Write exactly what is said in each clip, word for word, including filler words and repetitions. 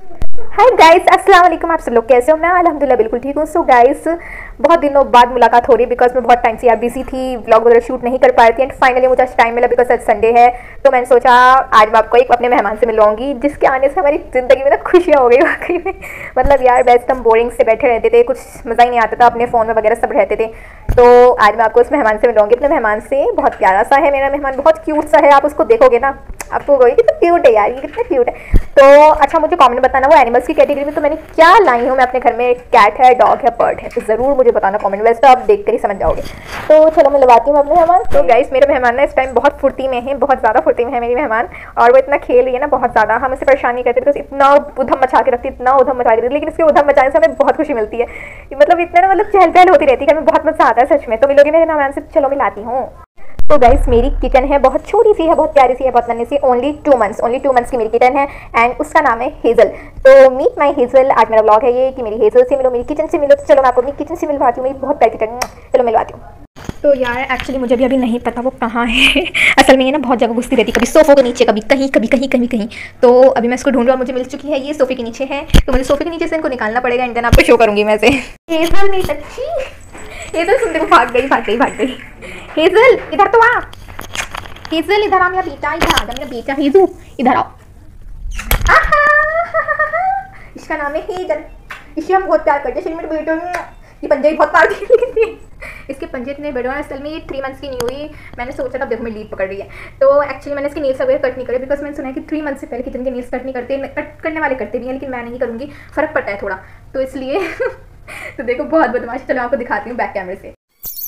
Hi guys, अस्सलाम वालेकुम। आप सब लोग कैसे हो? मैं अल्हम्दुलिल्लाह बिल्कुल ठीक हूँ। सो गाइस, बहुत दिनों बाद मुलाकात हो रही है बिकॉज मैं बहुत टाइम से यार बिजी थी, व्लॉग वगैरह शूट नहीं कर पाई थी एंड फाइनली मुझे आज टाइम मिला बिकॉज आज संडे है। तो मैंने सोचा आज मैं आपको एक अपने मेहमान से मिलवाऊंगी जिसके आने से हमारी ज़िंदगी में ना खुशियाँ हो गई वाकई में। मतलब यार बेस्ट हम बोरिंग से बैठे रहते थे, कुछ मज़ा ही नहीं आता था, अपने फ़ोन में वगैरह सब रहते थे। तो आज मैं आपको उस मेहमान से मिलवाऊंगी, अपने मेहमान से। बहुत प्यारा सा है मेरा मेहमान, बहुत क्यूट सा है। आप उसको देखोगे ना आपको कहोगे कितना क्यूट है यार, ये कितना क्यूट है। तो अच्छा मुझे कमेंट में बताना वो एनिमल्स की कैटेगरी में तो मैंने क्या लाई हूँ मैं अपने घर में, कैट है, डॉग है, बर्ड है, तो ज़रूर मुझे बताना कमेंट। वैसे तो आप देख कर ही समझ जाओगे। तो चलो मैं लगाती हूँ अपने मेहमान। तो गाइस मेरे मेहमान ना इस टाइम बहुत फुर्ती में है, बहुत ज़्यादा फुर्ती में है मेरी मेहमान। और वो इतना खेल रही है ना, बहुत ज़्यादा। हम इसे परेशान नहीं करते बिकॉज इतना उधम मचा के रखती, इतना उधम मचा के रखती, लेकिन इसके उधम मचाने से हमें बहुत खुशी मिलती है। मतलब इतना ना मतलब चहल पहल होती रहती है, हमें बहुत मज़ा आता है सच में। तो मिलोगे मेरे मेहमान से? चलो मिलाती हूँ। तो गाइस मेरी किचन है, बहुत छोटी सी है, बहुत प्यारी सी है, बहुत नन्ही सी। Only two months only two months की मेरी किचन है एंड उसका नाम है हेजल। तो मीट माई हेजल। आज मेरा ब्लॉग है ये कि मेरी हेजल से मिलो, मेरी किचन से मिलो। तो चलो मैं आपको अपनी किचन से मिलवाती हूँ, मेरी बहुत प्यारी किचन। चलो मिलवाती हूँ। तो यार एक्चुअली मुझे भी अभी नहीं पता वो कहाँ है। असल में ये ना बहुत जगह घुसती रहती, कभी सोफों के नीचे, कभी कहीं, कभी कहीं, कहीं कहीं। तो अभी मैं इसको ढूंढ रहा हूँ, मुझे मिल चुकी है, ये सोफे के नीचे है। तो मुझे सोफे के नीचे से इनको निकालना पड़ेगा एंड देन आपको शो करूँगी मैं से। हेजल नहीं सच्ची, हेजल सुनते को भाग गई, भाग गई, भाग गई। हेजल इधर तो आ, हेजल इधर आ मेरा बेटा, इधर आ जा मेरा बेटा हेजू, इधर आओ। इसका नाम है हेजल, इसे हम बहुत प्यार करते हैं। मेरे बेटे ये पंजे भी बहुत मारती है, इसके पंजे इतने बड़े हैं। असल में ये थ्री मंथ्स की नहीं हुई, मैंने सोचा था देखो मैं लीव पकड़ रही है। तो एक्चुअली मैंने इसके नेल्स वगैरह कट नहीं करे बिकॉज मैंने सुना है कि थ्री मंथ से पहले किचन के नेल्स कट नहीं करते, कट करने वाले करते भी हैं लेकिन मैं नहीं करूँगी, फ़र्क पड़ता है थोड़ा, तो इसलिए। तो देखो बहुत बदमाश। चलो आपको दिखाती हूँ बैक कैमरे से।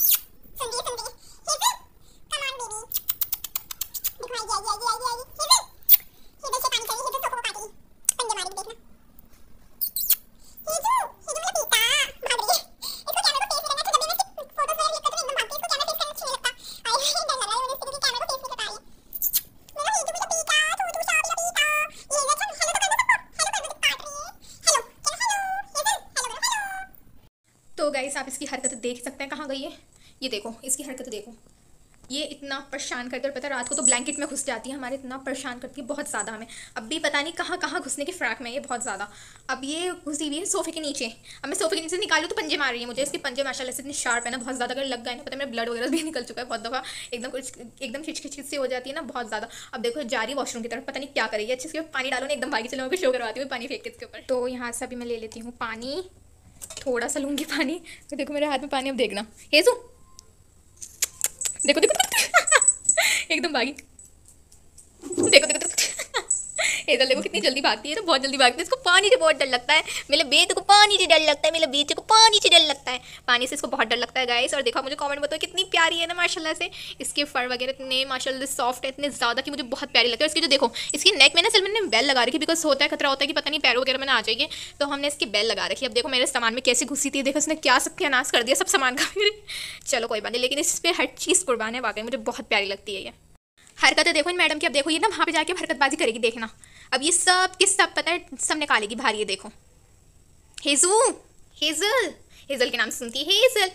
तो गाइस आप इसकी हरकत देख सकते हैं, कहाँ गई है ये देखो, इसकी हरकत देखो। ये इतना परेशान करती है, और पता है रात को तो ब्लैंकेट में घुस जाती है हमारे, इतना परेशान करती है बहुत ज़्यादा हमें। अब भी पता नहीं कहाँ कहाँ घुसने की फ्राक में ये बहुत ज़्यादा। अब ये घुसी हुई है सोफे के नीचे। अब मैं सोफे के नीचे निकालूँ तो पंजे मार रही है मुझे। इसके पंजे माशाल्लाह से इतनी शार्प है ना, बहुत ज़्यादा अगर लग गए ना, पता है मेरा ब्लड वगैरह भी निकल चुका है बहुत दफ़ा, एकदम कुछ एकदम खिचखिच सी हो जाती है ना बहुत ज़्यादा। अब देखो जा रही वॉशरूम की तरफ, पता नहीं क्या करेगी। अच्छे से पानी डालो ना, एकदम भागी। चलो मैं शो करवाती हूँ पानी फेंक के इसके ऊपर। तो यहाँ से अभी मैं ले लेती हूँ पानी, थोड़ा सा लूँगी पानी। तो देखो मेरे हाथ में पानी, अब देखना हेजू, देखो देखो, देखो। एकदम भागी, देखो देखो, देखो। हेजल देखो कितनी जल्दी भागती है, तो बहुत जल्दी भागती है। इसको पानी से बहुत डर लगता है, मेरे बेटे को पानी से डर लगता है, मेरे बेटे को पानी से डर लगता है, पानी से इसको बहुत डर लगता है गाइस। और देखो मुझे कमेंट बताओ कितनी प्यारी है ना माशाल्लाह से। इसके फर वगैरह इतने माशाल्लाह सॉफ्ट है, इतने ज़्यादा कि मुझे बहुत प्यारी लगती है। और इसकी जो देखो इसकी नेक में ना असल मैंने बेल लगा रखी, बिकॉज होता है खतरा होता है कि पता नहीं पैरों वगैरह में ना आ जाएगी, तो हमने इसकी बेल लगा रखी। अब देखो मेरे सामान में कैसे घुसी थी, देखो इसने क्या सत्यानाश कर दिया सब सामान का मेरे। चलो कोई बात नहीं, लेकिन इस पर हर चीज़ कुर्बान है वाकई, मुझे बहुत प्यारी लगती है ये हरकत। देखो इन मैडम की, अब देखो ये ना वहाँ पे जाके हरकतबाजी करेगी, देखना। अब ये सब किस सब पता है सब निकालेगी भारी है, देखो। हेजू, हेजल, हेजल के नाम से सुनती है, हेजल,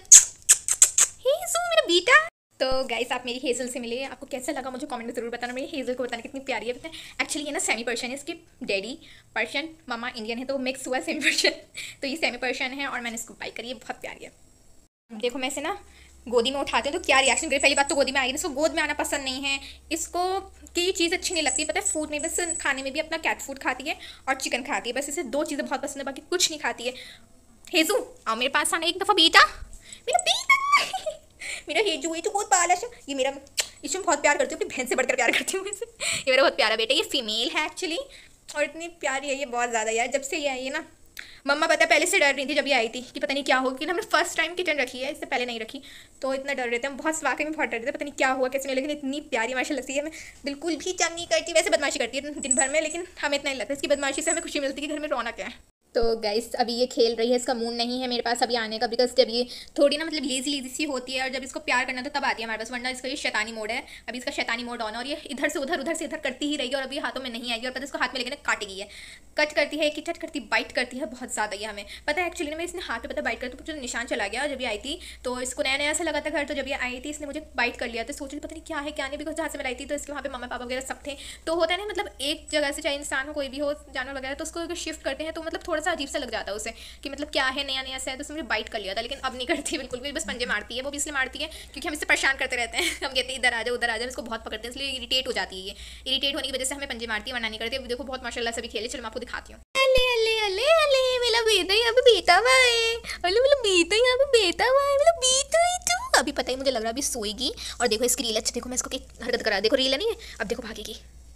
हेजू मेरा बेटा। तो गाइस आप मेरी हेजल से मिले, आपको कैसा लगा मुझे कमेंट में ज़रूर बताना। मेरी हेजल को बताना कितनी प्यारी है। बताएं एक्चुअली ये ना सेमी पर्शियन है, इसके डैडी पर्शियन, मामा इंडियन है, तो मिक्स हुआ सेमी पर्शियन। तो ये सेमी पर्शियन है और मैंने इसको बाई करी है, बहुत प्यारी है। देखो मैं इसे ना गोदी में उठाते हैं तो क्या रिएक्शन करे। पहली बात तो गोदी में आएगी, इसको गोद में आना पसंद नहीं है, इसको की चीज़ अच्छी नहीं लगती, पता है फूड में बस खाने में भी अपना कैट फूड खाती है और चिकन खाती है, बस इसे दो चीज़ें बहुत पसंद है, बाकी कुछ नहीं खाती है। हेजू आओ मेरे पास आना एक दफ़ा बेटा, मेरा बेटा। मेरा हेजू, हेजू बहुत पालश है ये मेरा, इसे मैं बहुत प्यार करती हूँ, अपनी बहन से बढ़कर प्यार करती हूँ इसे। ये मेरा बहुत प्यारा बेटा, ये फीमेल है एक्चुअली और इतनी प्यारी है ये बहुत ज़्यादा यार। जब से ये आई है ना, मम्मा पता है पहले से डर रही थी जब ये आई थी कि पता नहीं क्या होगा, क्योंकि हमने फर्स्ट टाइम किचन रखी है, इससे पहले नहीं रखी, तो इतना डर रहे थे हम, बहुत वाकई में बहुत डर रहे थे, पता नहीं क्या हुआ कैसे नहीं। लेकिन इतनी प्यारी माशाल्लाह से है, मैं बिल्कुल भी तंग नहीं करती, वैसे बदमाशी करती है दिन भर में, लेकिन हमें इतना नहीं लगता, इसकी बदमाशी से हमें खुशी मिलती है कि घर में रौनक है। तो गाइस अभी ये खेल रही है, इसका मूड नहीं है मेरे पास अभी आने का, बिकॉज जब ये थोड़ी ना मतलब लेजी लेजी सी होती है और जब इसको प्यार करना तो तब आती है हमारे पास, वरना इसका ये शैतानी मोड है। अभी इसका शैतानी मोड ऑन है और ये इधर से उधर उधर से इधर करती ही रहेगी और अभी हाथों में नहीं आएगी और पता इसको हाथ में लेकर काटेगी है, कट करती है, किचट करती, बाइट करती है बहुत ज़्यादा। ये हमें पता है एक्चुअली में इसने हाथ पे पता बाइट कर तो निशान चला गया जब ये आई थी, तो इसको नया नया सा लगा था घर, तो जब ये आई थी इसने मुझे बाइट कर लिया, तो सोची पता नहीं क्या है क्या नहीं, बिकॉज जहाँ से मैं आई थी तो इसके वहाँ पे मम्मा पापा वगैरह सब थे, तो होता है ना मतलब एक जगह से चाहे इंसान हो कोई भी हो जानवर वगैरह, तो उसको अगर शिफ्ट करते हैं तो मतलब थोड़ा सा अजीब सा लग जाता है उसे कि मतलब क्या है नया नया सा है, तो उसने मुझे बाइट कर लिया था। लेकिन अब नहीं करती बिल्कुल भी, बस पंजे मारती है, वो भी इसलिए मारती है क्योंकि हम इससे परेशान करते रहते हैं हम कहते हैं इधर आ जाओ उधर आ जाओ, इसको बहुत पकड़ते हैं इसलिए इरिटेट हो जाती है, ये इरिटेट होने की वजह से हमें पंजे मारती है वरना नहीं करती। अब देखो बहुत माशाल्लाह सभी खेले, चलो मैं आपको दिखाती हूँ। अले अले अले अले मेरा बेटा यहाँ पे बेटा हुआ है, अले मेरा बेटा यहाँ पे बेटा हुआ है, मेरा बेटा है तू। अभी पता ही मुझे लग रहा है अभी सोएगी और देखो इसकी रील, अच्छा देखो मैं इसको हरकत करा, देखो रील नहीं है, अब देखो भागेगी,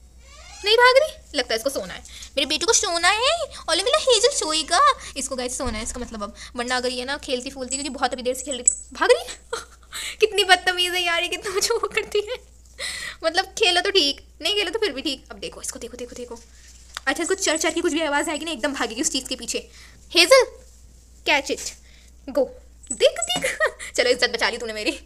नहीं भाग रही, लगता है इसको सोना है, मेरे बेटे को सोना है और मेरा हेजल सोएगा, इसको गाइस सोना है इसका मतलब अब, वरना अगर ये ना खेलती फूलती क्योंकि बहुत अभी देर से खेल रही थी, भाग रही कितनी बदतमीज है यार ये, कितना मुझे वो करती है मतलब खेलो तो ठीक, नहीं खेलो तो फिर भी ठीक। अब देखो इसको, देखो देखो देखो, अच्छा इसको चर चर की कुछ भी आवाज़ आएगी ना एकदम भागेगी उस चीज़ के पीछे। हेजल कैच इट गो, देख देख चलो इज्जत बचा ली तूने मेरी,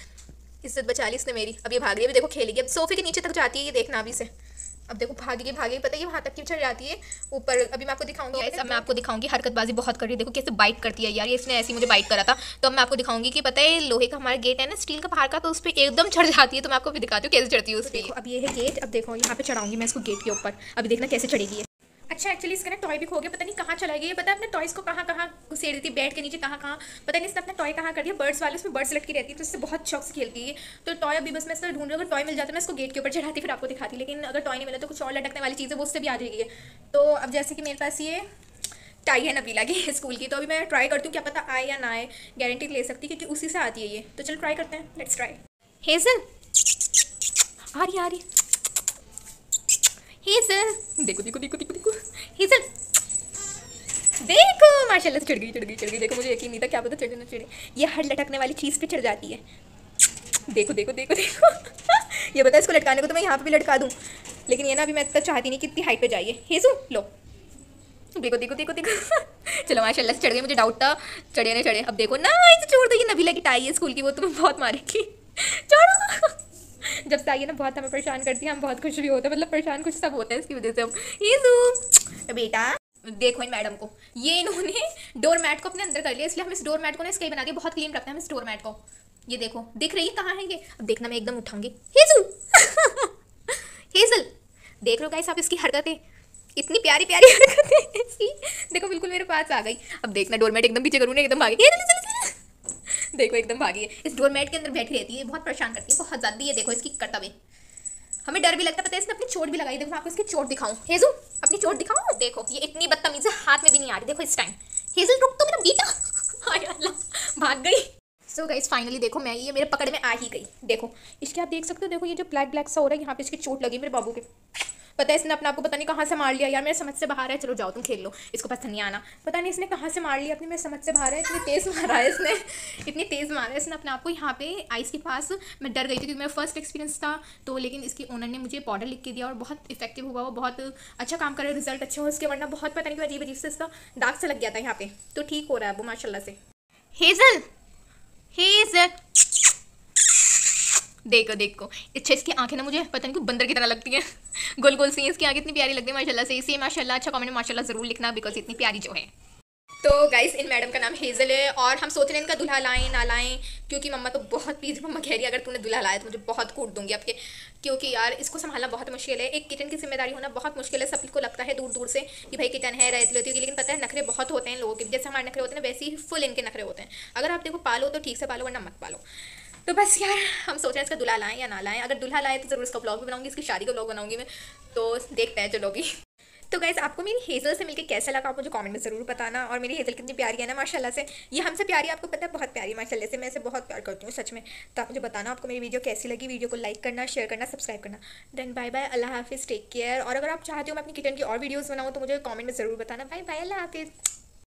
इज्जत बचा ली इसने मेरी। अब ये भाग रही है, अभी देखो खेलेगी, अब सोफे के नीचे तक जाती है ये, देखना अभी से, अब देखो भागेगी भागेगी, पता है ये वहाँ तक क्यों चढ़ जाती है ऊपर, अभी मैं आपको दिखाऊंगी। अब मैं आपको दिखाऊंगी हरकतबाजी बहुत कर रही है, देखो कैसे बाइट करती है यार ये, इसने ऐसी मुझे बाइट करा था, तो अब मैं आपको दिखाऊंगी कि पता है लोहे का हमारा गेट है ना स्टील का बाहर का, तो उस पर एकदम चढ़ जाती है, तो मैं आपको भी दिखाती हूँ कैसे चढ़ती है उस पर। अब ये है गेट, अब देखो यहाँ पे चढ़ाऊंगी मैं इसको गेट के ऊपर, अभी देखना कैसे चढ़ेगी है। अच्छा एक्चुअली इसका ना टॉय भी खो गया, पता नहीं कहाँ चला गया, पता है अपने टॉयज़ को कहाँ कहाँ घुसेड़ देती है, बेड के नीचे कहाँ कहाँ, पता नहीं इसने अपना टॉय कहाँ कर दिया, बर्ड्स वाले उसमें बर्ड्स लटकी रहती है, तो इससे बहुत शौक से खेलती है। तो टॉय अभी बस मैं इसका ढूंढ रही हूँ, अगर टॉय मिल जाता है मैं इसको गेट के ऊपर चढ़ाती फिर आपको दिखाती, लेकिन अगर टॉय नहीं मिला तो कुछ और लटकने वाली चीज़ है वो उससे भी आ जाएगी। तो अब जैसे कि मेरे पास ये टाई है नबीला की स्कूल की, तो अभी मैं ट्राई करती हूँ, क्या पता आए या ना आए, गारंटी ले सकती क्योंकि उसी से आती है ये, तो चलो ट्राई करते हैं, लेट्स ट्राई। हेजल आ रही आ रही, हेजल देखो देखो देखो देखो देखो, हेजल देखो माशाल्लाह से चढ़ गई चढ़ गई चढ़ गई, देखो मुझे यकीन नहीं था क्या पता चढ़े ना चढ़े, ये हर लटकने वाली चीज़ पे चढ़ जाती है, देखो देखो देखो देखो ये बता इसको लटकाने को तो मैं यहाँ पे भी लटका दूँ, लेकिन ये ना अभी मैं इतना चाहती नहीं कितनी हाइट पे जाइए। हेजू लो देखो देखो देखो देखो चलो माशाल्लाह से चढ़ गई, मुझे डाउट था चढ़े ना चढ़े। अब देखो ना इसे छोड़ दो, ये नबीला की टाई है स्कूल की, वो तुम्हें बहुत मारेगी, छोड़ो जब से आई है ना बहुत हमें परेशान करती है, हम बहुत खुश भी होते हैं, मतलब परेशान कुछ सब होते हैं इसकी वजह से। अब हेजू बेटा देखो इन मैडम को, ये इन्होंने डोर मैट को अपने अंदर कर लिया, इसलिए हम इस डोर मैट को ना इसके बना दिया, बहुत क्लीन रखते हैं हम इस डोर मैट को। ये देखो दिख रही है कहाँ है ये, अब देखना मैं एकदम उठाऊंगी। हेजल हेजल देख लो गाइस आप इसकी हरकतें, इतनी प्यारी प्यारी हरकतें इसकी, देखो बिल्कुल मेरे पास आ गई। अब देखना डोर मैट एकदम पीछे करूँ ना एकदम भागी, देखो एकदम भागी है, इस डोर मैट के अंदर बैठी रहती है, बहुत परेशान करती है बहुत ज़्यादा। ये देखो इसकी कर्तव्य, हमें डर भी लगता है, पता है इसने अपनी चोट भी लगाई, देखो मैं आपको इसकी चोट दिखाऊं, हेजू अपनी चोट दिखाऊं, देखो ये इतनी बदतमीज है हाथ में भी नहीं आ रही, देखो इस टाइम। हेजल रुक तो मेरा बेटा, हाय अल्लाह भाग गई। सो गाइस फाइनली देखो मैं ये मेरे पकड़ में आ ही गई, देखो इसके आप देख सकते हो, देखो ये जो ब्लैक ब्लैक सा हो रहा है यहाँ पे इसकी चोट लगी मेरे बाबू के, पता है इसने अपने आपको पता नहीं कहाँ से मार लिया यार, मेरे समझ से बाहर है, चलो जाओ तुम खेल लो, इसको पसंद नहीं आना, पता नहीं इसने कहाँ से मार लिया अपनी, मेरे समझ से बाहर है, इतनी तेज़ मारा है इसने इतनी तेज़ मारा है इसने अपने आप को यहाँ पे आइस के पास। मैं डर गई थी क्योंकि मेरा फर्स्ट एक्सपीरियंस था, तो लेकिन इसकी ओनर ने मुझे पाउडर लिख के दिया और बहुत इफेक्टिव हुआ, वो बहुत अच्छा काम कर रहा है, रिजल्ट अच्छे हो उसके, वरना बहुत पता नहीं क्यों अजीब अजीब से इसका दाग से लग गया था यहाँ पे, तो ठीक हो रहा है वो माशाल्लाह से। हेजल हेजल देखो देखो, अच्छा इसकी आंखें ना मुझे पता नहीं क्यों बंदर की तरह लगती हैं गोल गोल सी इसकी आंखें, इतनी प्यारी लगती है माशाल्लाह से। इसे माशाल्लाह अच्छा कमेंट में माशाल्लाह ज़रूर लिखना, बिकॉज इतनी प्यारी जो है। तो गाइस इन मैडम का नाम हेजल है और हम सोच रहे हैं इनका दूल्हा लाएं ना लाएं, क्योंकि मम्मा तो बहुत प्लीज, मम्मा कह रही है अगर तूने दूल्हा लाया तो मुझे बहुत कूट दूंगी आपके, क्योंकि यार इसको संभालना बहुत मुश्किल है, एक किचन की जिम्मेदारी होना बहुत मुश्किल है। सबको लगता है दूर दूर से कि भाई किचन है रहती होती है, लेकिन पता है नखरे बहुत होते हैं लोगों के, जैसे हमारे नखरे होते हैं वैसे ही फुल इनके नखरे होते हैं। अगर आप देखो पालो तो ठीक से पालो वरना मत पालो। तो बस यार हम सोच रहे हैं इसका दूल्हा लाएं या ना लाएं, अगर दूल्हा लाए तो ज़रूर इसका ब्लॉग भी बनाऊंगी, इसकी शादी का ब्लॉग बनाऊंगी मैं, तो देखते हैं चलो भी। तो गाइस आपको मेरी हेजल से मिलकर कैसा लगा आप मुझे कमेंट में ज़रूर बताना, और मेरी हेजल कितनी प्यारी है ना माशाल्लाह से, ये हमसे प्यारी आपको पता है बहुत प्यारी माशाल्लाह से, मैं इसे बहुत प्यार करती हूँ सच में। तो आप मुझे बताना आपको मेरी वीडियो कैसी लगी, वीडियो को लाइक करना, शेयर करना, सब्सक्राइब करना। देन बाय बाय, अल्लाह हाफिज़, टेक केयर। और अगर आप चाहते हो मैं अपनी किचन की और वीडियोज़ बनाऊँ तो मुझे कॉमेंट में ज़रूर बताना। बाय बाय, अल्लाह हाफिज़।